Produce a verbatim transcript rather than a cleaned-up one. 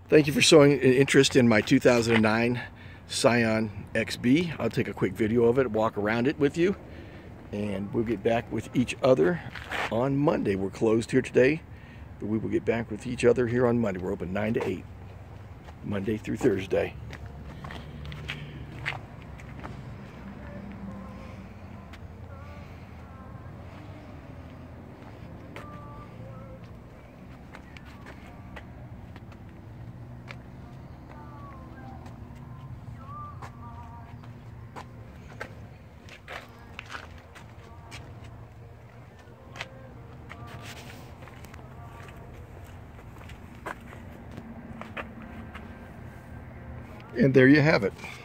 Thank you for showing an interest in my two thousand nine Scion X B. I'll take a quick video of it, walk around it with you, and we'll get back with each other on Monday. We're closed here today, but we will get back with each other here on Monday. We're open nine to eight, Monday through Thursday. And there you have it.